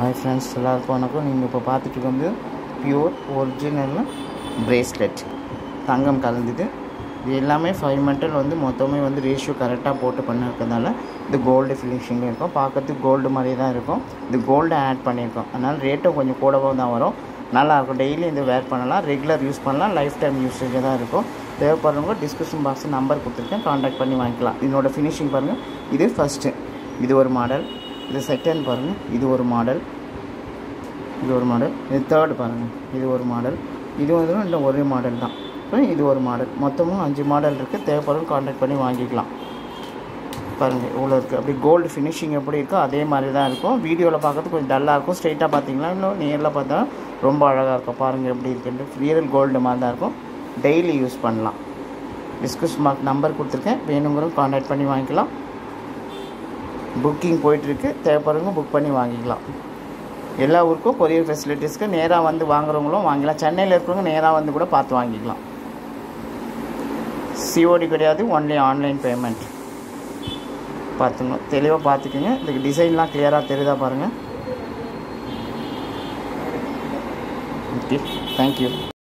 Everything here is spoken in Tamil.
Hi friends, எல்லாருக்கும் வணக்கம். நீங்கள் இப்போ பார்த்துட்டு வந்து பியூர் ஒரிஜினல் பிரேஸ்லெட் தங்கம் கலந்தது. இது எல்லாமே 5 மெட்டல் வந்து மொத்தமே வந்து ரேஷியோ கரெக்டாக போட்டு பண்ணிருக்கிறதுனால இது கோல்டு ஃபினிஷிங் இருக்கும். பார்க்கறதுக்கு கோல்டு மாதிரி தான் இருக்கும். இது கோல்டு ஆட் பண்ணியிருக்கோம், அதனால் ரேட்டும் கொஞ்சம் கூடவும் தான் வரும். நல்லாயிருக்கும். டெய்லி இந்த வேர் பண்ணலாம், ரெகுலர் யூஸ் பண்ணலாம், லைஃப் டைம் யூஸேஜ் தான் இருக்கும். தேவைப்படுறவங்க டிஸ்கிரிப்ஷன் பாக்ஸில் நம்பர் கொடுத்துருக்கேன், கான்டாக்ட் பண்ணி வாங்கிக்கலாம். இதனோட ஃபினிஷிங் பாருங்கள். இது ஃபஸ்ட்டு, இது ஒரு மாடல். இது செகண்ட் பாருங்கள், இது ஒரு மாடல். இது ஒரு மாடல். இது தேர்டு பாருங்கள், இது ஒரு மாடல். இது வந்து இன்னும் ஒரு மாடல் தான். அப்புறம் இது ஒரு மாடல். மொத்தமும் 5 மாடல் இருக்குது. தேவைப்படுறவங்க கான்டாக்ட் பண்ணி வாங்கிக்கலாம். பாருங்கள் இவ்வளோ இருக்குது. அப்படி கோல்டு ஃபினிஷிங் எப்படி இருக்கோ அதே மாதிரி தான் இருக்கும். வீடியோவில் பார்க்கறதுக்கு கொஞ்சம் டல்லாக இருக்கும். ஸ்ட்ரெயிட்டாக பார்த்தீங்களா இன்னும் நேரில் பார்த்தா ரொம்ப அழகாக இருக்கும். பாருங்கள் எப்படி இருக்குன்ட்டு. ரியல் கோல்டு மாதிரி தான் இருக்கும். டெய்லி யூஸ் பண்ணலாம். டிஸ்கிரிப்ஷன் பாக்ஸ் நம்பர் கொடுத்துருக்கேன், வேணுங்கிறவங்க கான்டாக்ட் பண்ணி வாங்கிக்கலாம். புக்கிங் போயிட்டுருக்கு. தேவைப்படுறவங்க புக் பண்ணி வாங்கிக்கலாம். எல்லா ஊருக்கும் கொரியர் ஃபெசிலிட்டிஸ்க்கு நேராக வந்து வாங்குறவங்களும் வாங்கிக்கலாம். சென்னையில் இருக்கிறவங்க நேராக வந்து கூட பார்த்து வாங்கிக்கலாம். சிஓடி கிடையாது, ஒன்லி ஆன்லைன் பேமெண்ட். பார்த்துங்க, தெளிவாக பார்த்துக்குங்க. இதுக்கு டிசைன்லாம் கிளியராக தெரியுதா பாருங்கள். Okay, thank you.